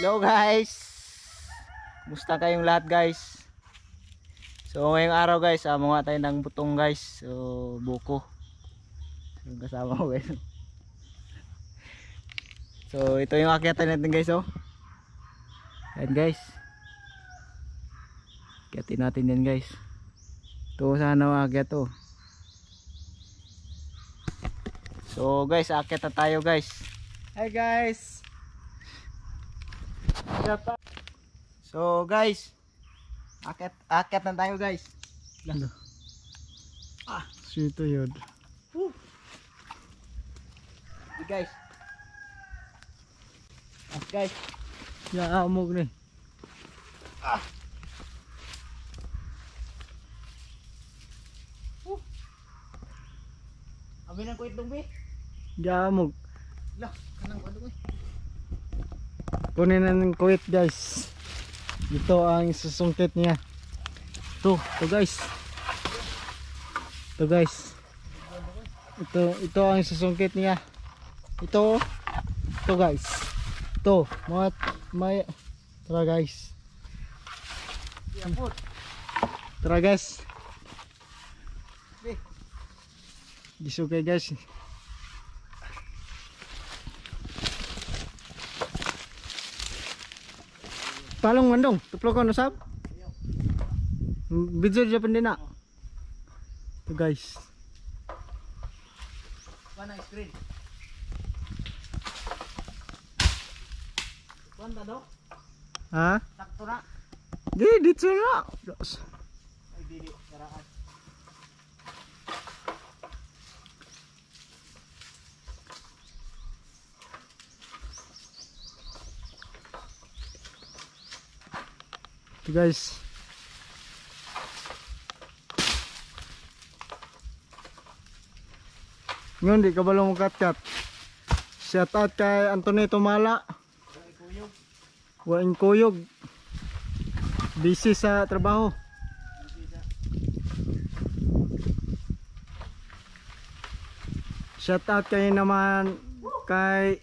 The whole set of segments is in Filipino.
Hello guys. Kumusta kayong lahat guys? So ngayong araw guys, mga tayo ng butong guys. So buko. So kasama ko guys. So ito yung akyatan natin guys oh. Yan guys. Akyatin natin yan guys. Ito sana maakyat to. So guys, akyat na tayo guys. Hi guys. So guys, akyat na tayo guys. Sito yun. Guys. Guys. Yaamog ni. Abi nang kuit dong be. Yaamog. Lah, kanang ano eh. Kunin na ng kuwit guys. Ito ang susungkit niya. Ito guys. Ito guys. Ito ang susungkit niya. Ito guys. Ito may tara guys. Tara guys. Gisugay guys. Palong mandong, tuplok ko nasab. Video Japan din na. Ito guys. Mana screen? Kuanta do? Ha? Sakto na. Di dito na. Ay dili karaan. Ito guys. Ngayon di ka ba lang kat-kat? Shout out kay Anthony Tumala. Waing kuyog. Busy sa trabaho. Shout out kay naman kay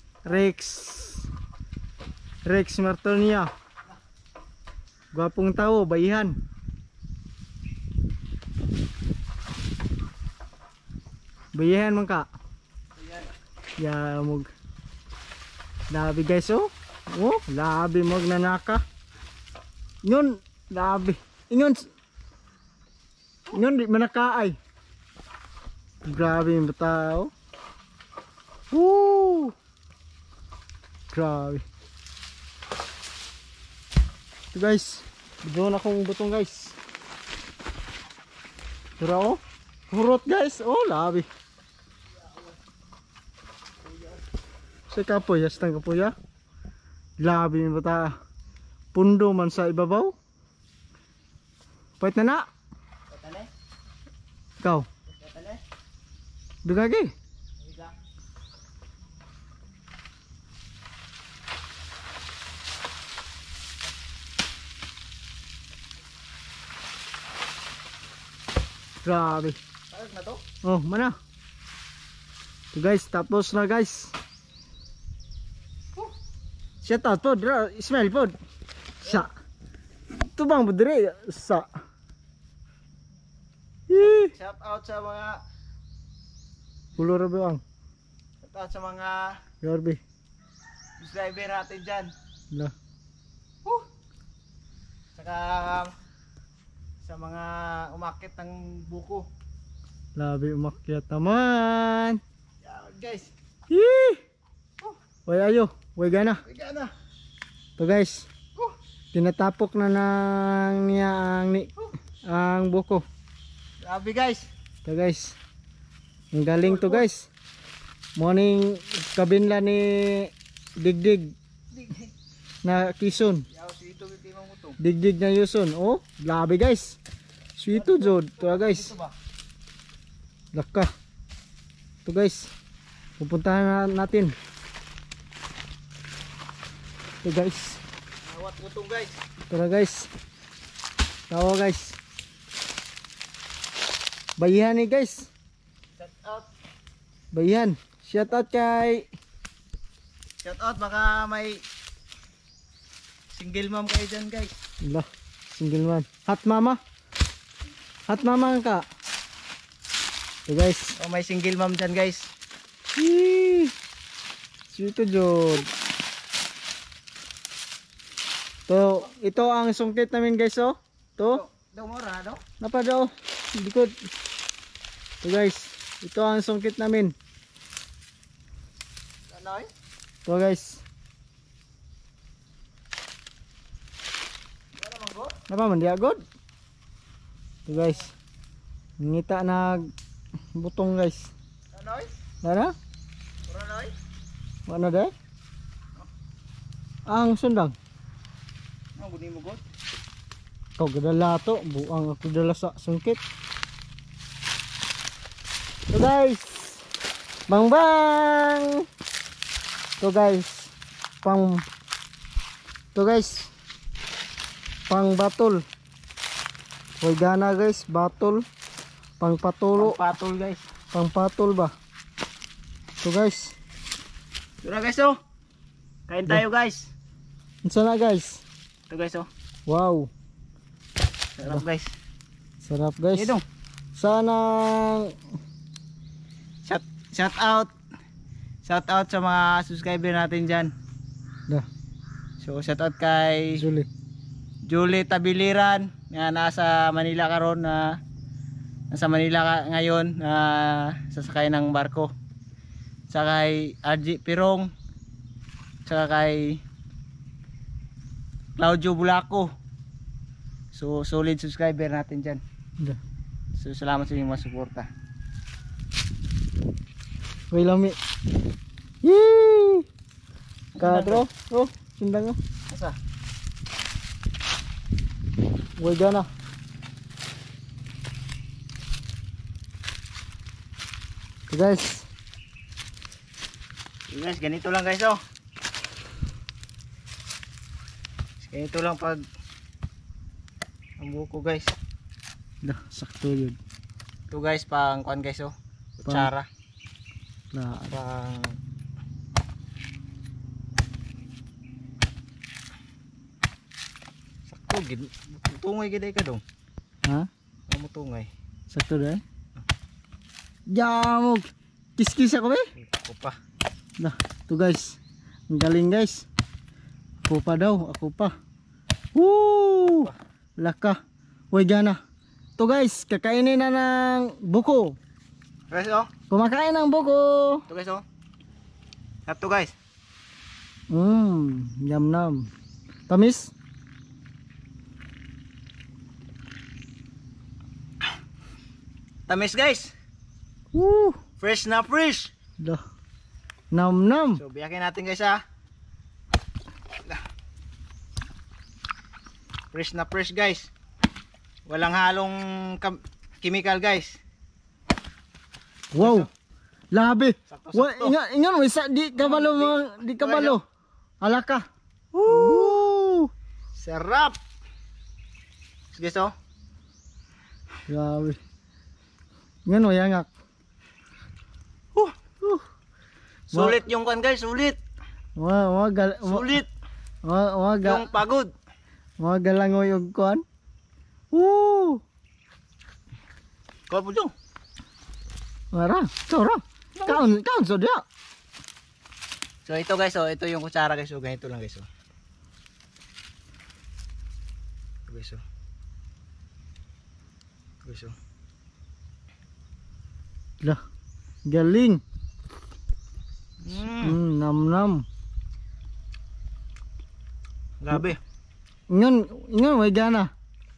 Rex Martonia. Gwapong tao, bayihan. Bayihan man ka. Ya mug. Labi guys oh. Oh, labi mog nanaka. Nyon, labi. Ingon di manakaay. Grabe yung tao. Woo! Grabe. Ito guys, bigyan akong butong guys. Tara oh, hurot guys. Oh, labi. Sa kapoy, yastang kapoy ya. Labi yung bata. Pundo man sa ibabaw. Pait na na. Patale. Ikaw. Patale. Dugagi. Iga. Grabe. Parang na to? Oh, mana? Ito guys, tapos na guys. Shout out po, smell po. Sa. Ito bang budre sa. Shout out sa mga Ulo ra ba ang? shout out sa mga Yorbi. subscriber natin dyan. La. Saka sa mga umakit ng buko. Labi umakyat naman. Yan guys. Yee! Way ayo, way gana. Iga na. To guys. Tinatapok na nang niya ang buko. Grabe guys. To guys. Ang galing to guys. Morning kabinla ni Digdig na Kison. Yaw si ito bitimang mo to. Digdig na Yuson. Oh, labi guys. Sweeto jod. To guys. Ito ba? Laka. To guys. Pupuntahan natin. To guys. Awat mo to guys. Tara guys. Tawa guys. Bayihan ni guys. Shout out. Bayihan. Shout out kay Shout out baka may single mom kayo dyan guys. Lah, single man. Hot mama. Hot mama ka. So guys. Oh, may single mom dyan guys. Sweet jod. To, ito ang sungkit namin guys oh. To. Daw mora, no? Napa daw. Likod. To guys, ito ang sungkit namin. Ano? To guys. Napa man di agad? To guys. Ngita nag butong guys. Ano? Dara? Ano? Mana deh? Ang sundang. Ang guni mo god. Kau gadala to, buang aku dala sa sungkit. So guys. Bang bang. To guys. To guys. Pang batol. Hoy gana guys, batol. Pang patulo. Patol guys. Pang patol ba? To guys. Tara guys oh. Kain tayo guys. Unsa na guys? Ito guys oh. Wow. Sarap guys. Sarap guys. Ito. Sana Shout out. Shout out sa mga subscriber natin dyan. dah, So shout out kay Julie. Julie Tabiliran na nasa Manila karon na nasa Manila ngayon na sasakay ng barko. Saka kay RG Pirong. Saka kay Claudio Bulaco. So solid subscriber natin dyan. Dah. So salamat sa inyong mga suporta. Hoy lami. Yee! Kadro, oh, sundang oh. Asa? Woy gana. So guys, So guys, ganito lang guys oh. Ganito lang pag ang buko guys. dah sakto yun. Ito guys pang kuan guys oh. Kutsara. Na, Pang sakto gid. Tungay gid ka dong. ha? Amo tungay. Sakto deh. Jamog. Kiskis ako be. Ako pa. Dah, tuh guys. Ang galing guys. Ako pa daw, ako pa. Woo! Laka. Woy gana. To guys, kakainin na ng buko. Guys oh. Kumakain ng buko. Ito guys oh. Ito guys. Yum nam. Tamis? Tamis guys. Woo! Fresh na fresh. Dah. Nam nam. So biyakin natin guys ha. Fresh na fresh guys. Walang halong chemical guys. Wow. Labi. Sakto, Wa sakto. ingat mo isa di kabalo di kabalo. Alaka. Woo! Sarap. Guys oh. Grabe. Ngano yangak. Sulit yung kan guys, sulit. Sulit yung pagod. Mga galangoy og kuan. Woo! Kau po dong. Mara, tora. Kaon so dia. So ito guys oh, ito yung kutsara guys oh, ganito lang guys oh. Ito guys oh. Guys oh. Lah. Galing. Nam nam. Grabe. Ingon way gana.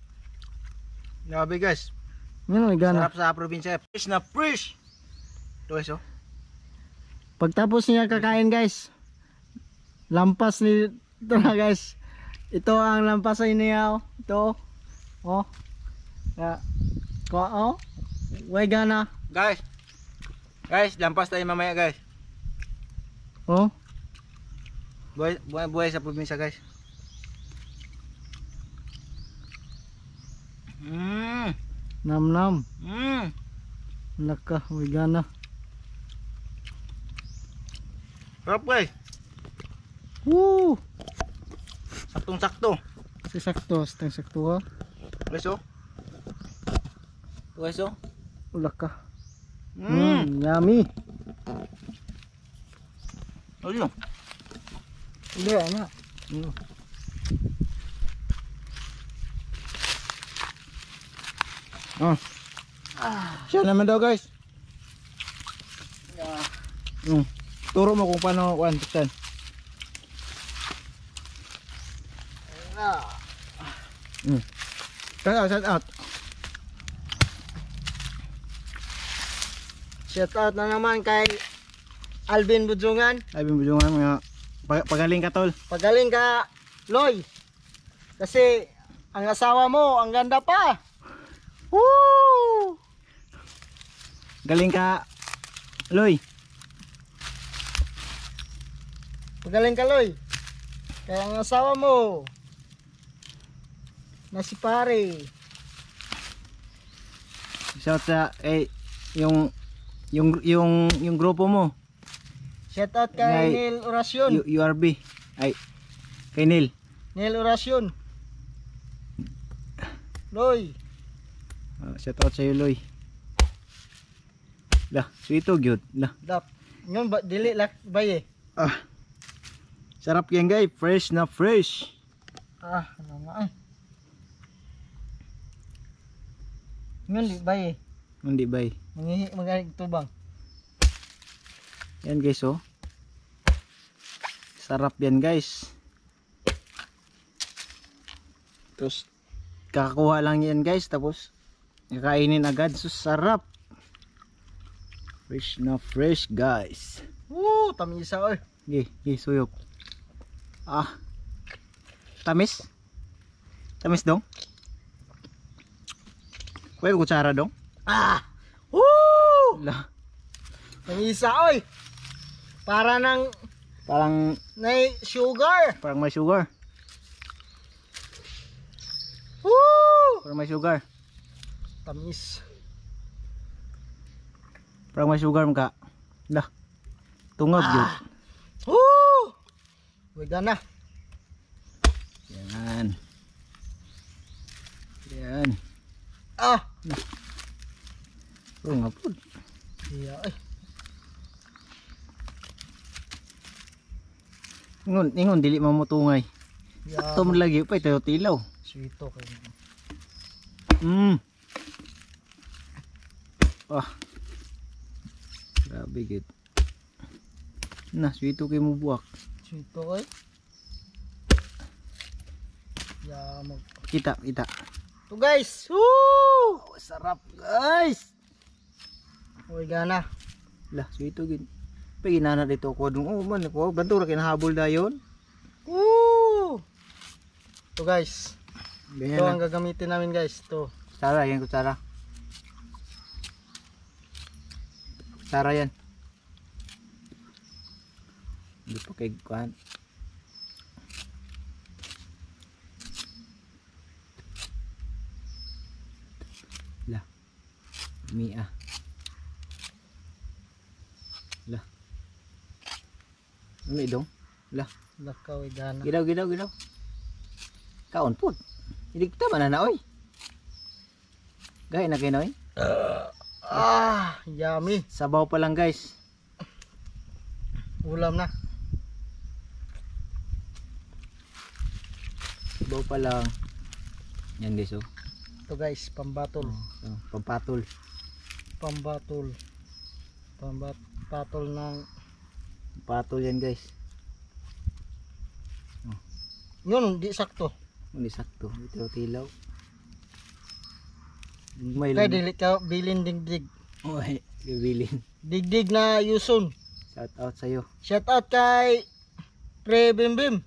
Grabe guys. Ingon way gana. Sarap sa probinsya. Fresh na fresh. Ito guys oh. Pagtapos niya kakain guys, lampas ni ito na guys. Ito ang lampasan niya oh. Ito. Oh. Ya. Ko oh. Way gana. Guys. Guys, lampas tayo mamaya guys. Oh. Buhay sa probinsya guys. Nam nam. Laka way gana. Sarap guys. Woo! Sakto Saktong sakto. Kasi sakto, sakto ha. Guys oh. Guys oh. Ulak ka. Yummy. Ayun. Hindi na. Oh. Siya naman daw guys. Turo mo kung paano kuan buksan. Shout out. Shout out na naman kay Alvin Budjungan. Alvin Budjungan mga pagaling ka tol. Pagaling ka, Loy. Kasi ang asawa mo, ang ganda pa. Woo! Galing ka Loy. Pagaling ka, Loy. Kaya ang asawa mo na si pare. Shout sa yung grupo mo. Shout out kay Neil Orasyon. URB. Ay kay Neil. Neil Orasyon. Loy. Shout out sa iyo Loy. Lah, sweeto gyud. Lah. Dap. Ngon ba dili lak baye. Sarap yan guys, fresh na fresh. Ano nga ay. Ngon di baye. Hindi bay. Mangihi magaling tubang. Yan guys oh. Sarap yan guys. Tapos kakakuha lang yan guys, tapos kakainin agad. So sarap. Fresh na fresh guys. Woo, tamisa oy. Suyok. Tamis? Tamis dong? Kuya kutsara dong? Woo! Lah, Tamisa oy. Parang may sugar. parang may sugar. Woo! Parang may sugar. Tamis. Parang may sugar mga. Lah. Tungab yun. Woo! Wala na. Yan. Yan. Oh nga po. Iya ay. Ingon dili mamutungay. Ya. Sakto mo lagi pa ito tilaw. Sweeto kayo. Grabe gid. Na, sweeto kay mo buwak. Sweeto kayo. Ya mag. Kita. To guys. Woo! Sarap guys. Uy gana. Lah, sweeto gid. Paginana dito ko dun. Oh man, ko bantura kinahabol dayon. Woo! To guys. Ganyan Ito lang. ang gagamitin namin guys. To. Kutsara, yan kutsara. Kutsara yan. Hindi pa kay kuhan. Lah. Mia. Lah. Ano idong? Lah. Lakaw uy gana. Gidaw. Kaon po. Hindi kita mananaoy. Gaya na kayo noy. Yummy. Sabaw pa lang guys. Ulam na. Sabaw pa lang. Yan guys oh. To guys, pambatol. Pampatol. Pambatol. Pambatol ng Patol yan guys. yun, di sakto. Hindi sakto. Ito tilaw. May Kaya lang. dili ka bilin digdig. Oy, bibilin. Digdig na yuson. Shout out sa'yo. Shout out kay Pre Bimbim.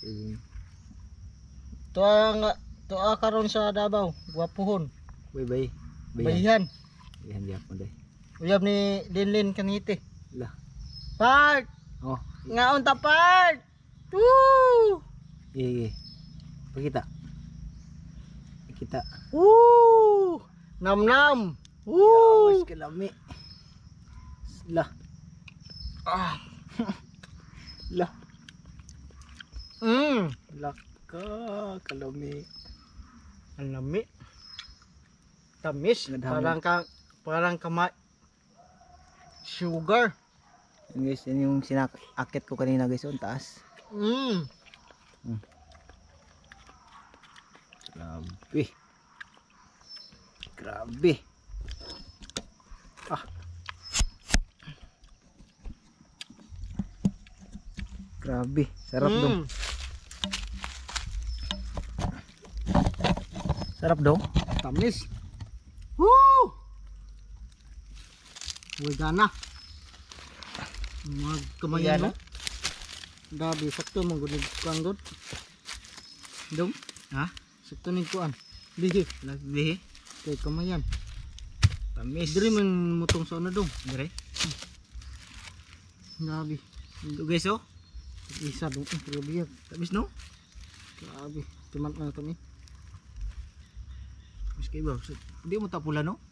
Tuwa karon sa Davao, Guwapuhon. Bye. Bayihan. Yan diyan po day. Uyab ni Linlin Kanite. Lah. Part! Oh, Ngaon ta part! Woo! iya. Pakita. Kita. Woo! Nam. Woo! Wis kalami. Lah. Lah. Mm. Lah. Kalami. Ang lami. Tamis. Parang sugar. Yan guys, yan yung sinakit ko kanina guys, ang taas. Grabe. Grabe. Grabe, sarap dong. Sarap dong. Tamis. Woo! Uy, gana. Magkamayan no? Gabi, sakto mong gunid kuan god. Dong? Ha? Sakto ning kuan. Bihi. Lagbi. Kay kamayan. Tamis. Diri man mutong sa una dong. Dire. Gabi. Ito guys oh. Isa dong. Grabe yan. Tamis no? Grabe. Timan na kami. Miski ba? Hindi mo tapula no?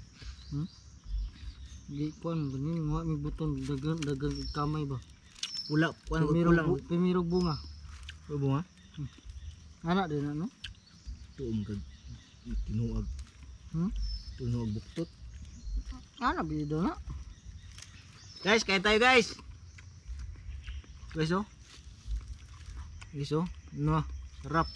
Di kuan ganin mo mi buton dagan kamay ba. Pula, kuan Pimirog bunga. bunga. Anak din ano? Tuom kag tinuag. Tinuag buktot. Anak bido na. Guys, kain tayo guys. Guys oh. Guys oh. No, sarap.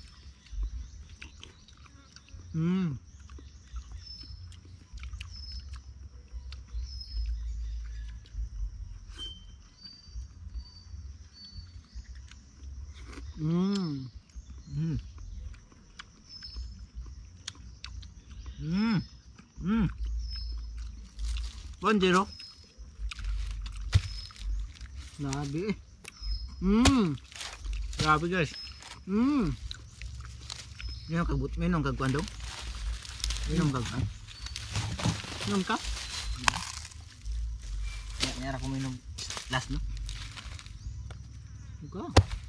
Bonjero. Nabi eh. Grabe guys. Minum kagbut, minum kag kuandong. Minum kag kan. Nom ka? Nyara ko minum last no. Ka.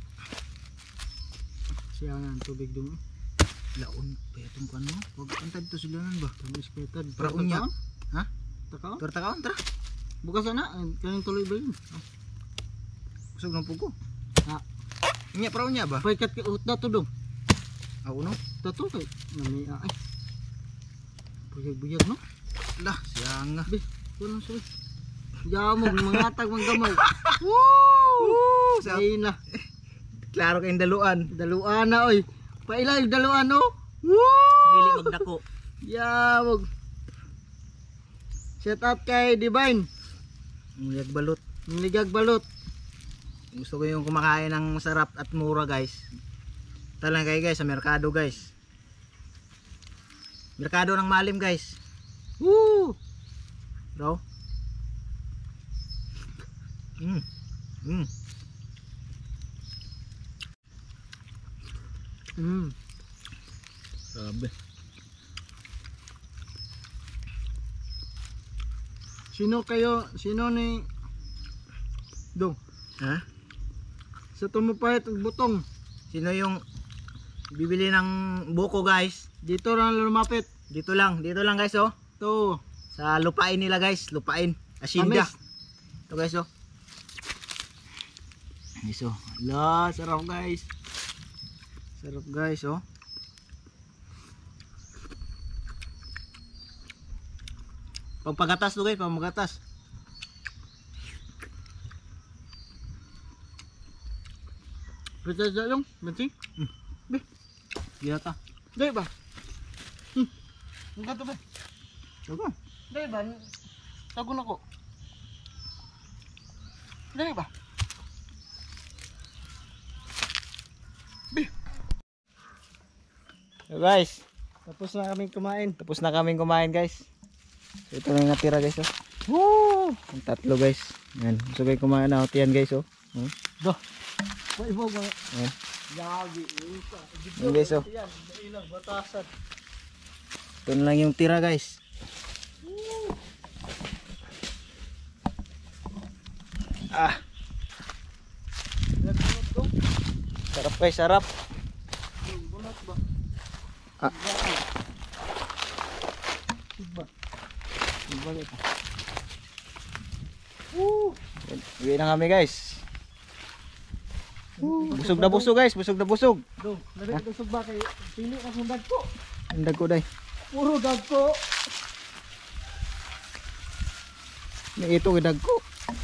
Siya nga ang tubig dum. Laon pa itong kuan mo. Wag antad to silanan ba. Tamis petad. Para unya. Ha? Takaon? Torta kaon tra. Bukas na. Kaning tuloy ba yun? Kusog ng pugo. Ha? Nya para unya ba? Paikat ka utda to dong. Ako no. Tato kay nami ay. Buyag-buyag no? Lah, siyang nga. Bi, kuno sa. Jamog mangatag mang gamay. Woo! Ay na. Klaro kayong daluan. Daluan na oy. Paila yung daluan no? Dili magdako. Yamog. Shout out kay Divine. Mulyag balot. Ligag balot. Gusto ko yung kumakain ng masarap at mura guys. Talang kayo guys sa merkado guys. Merkado ng Malim guys. Woo! Bro. Sabi. Sino ni Dong? Ha? Sa tumupahit ang butong. Sino yung bibili ng buko guys? Dito lang lumapit. Dito lang guys oh. To. Sa lupain nila guys, lupain. Asinda. Tamis. Ito guys oh. Guys oh. Ala, sarap guys. Sarap guys oh. Pagpagatas to guys, pagpagatas. Pwede sa yung bensin? Bi. Gila ta. Dai ba? Ang gato ba? Sago. Dai ba? Tago na ko. Dai ba? So guys, Tapos na kaming kumain. tapos na kaming kumain guys. So ito na yung natira guys oh. Woo! Ang tatlo guys. Yan. So guys kumain na ako yan guys oh. Do. Wai mo ba? Yan. Yagi. Yan guys oh. Yan, ilang batasan. Ito na lang yung tira guys. Ah. Sarap guys, sarap. Bunot ba? Ah. Iba. Iba ito. Uwi na kami guys. Busog na busog guys, busog na busog. Dong, labi ko sa bakay. Pili ka sa dagko. Ang dagko day. Puro dagko. May ito gidag ko.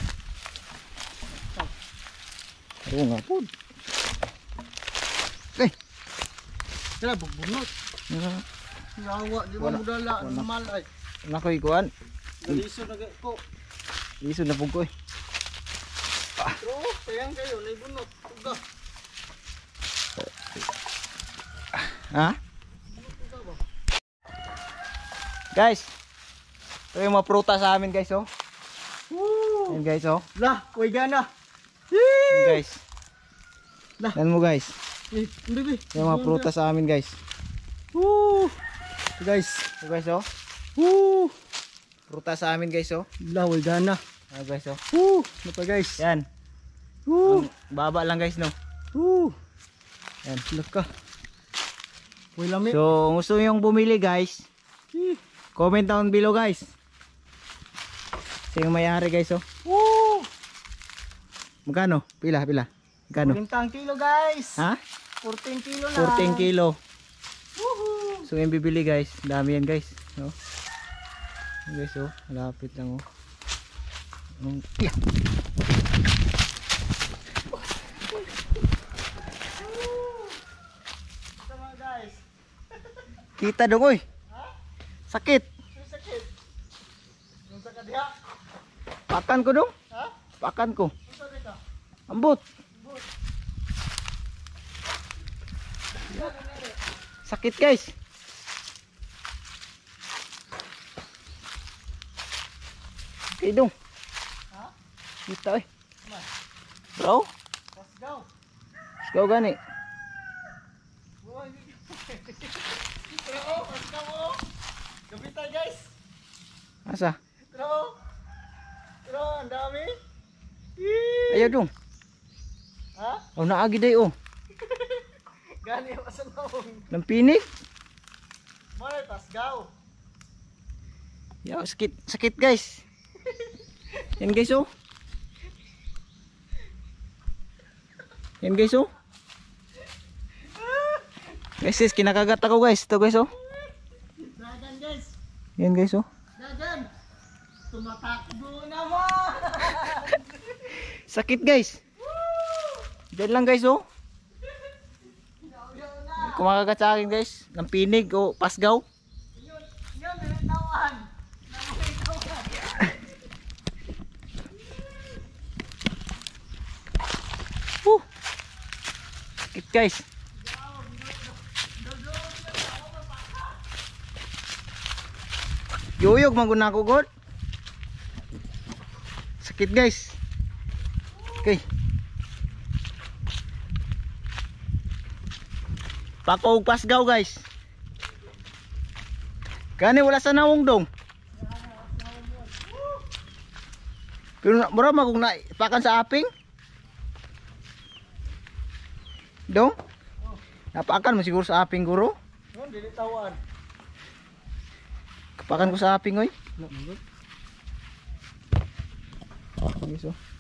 Oo nga po. Okay. Sila bugbunot. Yawa, di ba mo dala normal ay. Nakoy kuan. Liso na ko. Liso na pug ko. Pero sayang kayo, naibunot. Tuga. Ha? Guys. Ito yung mga prutas sa amin guys oh. Woo! Yan guys oh. Lah, kuy gana. Yan guys. Lah. Yan mo guys. Hindi. Yung mga prutas sa amin guys. Woo! Ito guys. Ito guys oh. Woo! Prutas sa amin guys oh. Lah, kuy gana. Ayan guys oh. Woo! Ano pa guys? Yan. Woo! Baba lang guys no. Woo! Yan. Laka. Kuy lami. So gusto yung bumili guys. Comment down below guys. Sa yung may-ari guys oh. Woo! Magkano? Pila? Magkano? 40 kilo guys. Ha? 14 kilo na. 14 kilo. Woohoo! So yung bibili guys. Dami yan guys. No? Yan guys oh. Malapit lang oh. Yeah. Sama guys. Kita dong oy. Sakit. Sakit. Yung sa kadiha. Pakan ko dong. Ha? Pakan ko. Unsa dito? Ambot. Sakit guys. Okay dong. Ha? Kita eh. Bro. Let's go. Let's go gani. Let's go. Gabitay guys. Asa? Pero ang dami. Ayaw dong. Ha? Oh naagi day oh. Gani pa sa naong. Lampinig. Mare tasgaw. Yaw sakit guys. Yan guys oh. Yan guys oh. Guys, kinakagat ako guys. Ito guys oh. Dagan guys. Yan guys oh. Dagan. Tumatakbo naman. Sakit guys. Diyan lang guys oh. Kumakagat sa akin guys. Lampinig o pasgaw. Yun, nilitawan. Sakit guys. Yuyog maguna ko god. Sakit guys. Okay. Pakog pasgaw guys. Kani wala sa nawong dong. Pero mura magug na pakan sa aping. Dong? Napakan mo siguro sa aping guro. Yun, nilitawan. Kapakan ko sa aping oy. Okay, so.